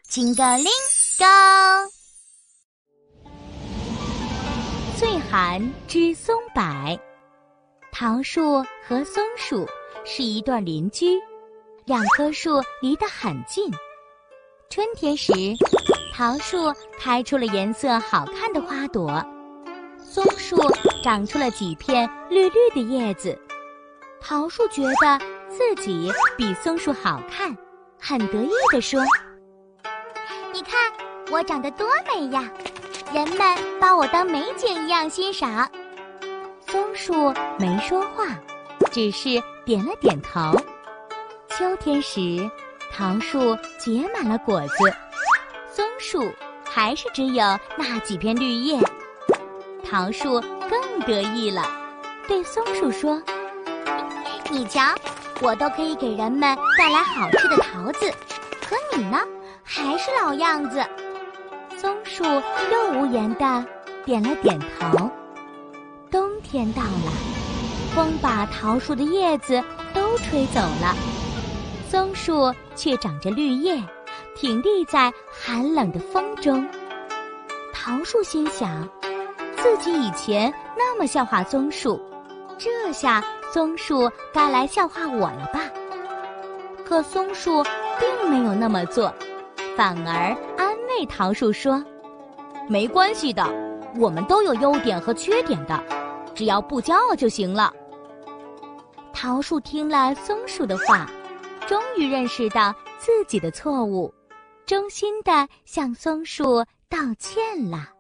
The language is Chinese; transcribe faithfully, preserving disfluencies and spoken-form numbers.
金个铃高。岁寒知松柏，桃树和松树是一对邻居，两棵树离得很近。春天时，桃树开出了颜色好看的花朵，松树长出了几片绿绿的叶子。桃树觉得自己比松树好看，很得意地说：你看我长得多美呀，人们把我当美景一样欣赏。松树没说话，只是点了点头。秋天时，桃树结满了果子，松树还是只有那几片绿叶。桃树更得意了，对松树说：你瞧，我都可以给人们带来好吃的桃子，可你呢，还是老样子。松树又无言地点了点头。冬天到了，风把桃树的叶子都吹走了，松树却长着绿叶，挺立在寒冷的风中。桃树心想，自己以前那么笑话松树，这下松树该来笑话我了吧？可松树并没有那么做，反而安慰桃树说：没关系的，我们都有优点和缺点的，只要不骄傲就行了。桃树听了松树的话，终于认识到自己的错误，衷心地向松树道歉了。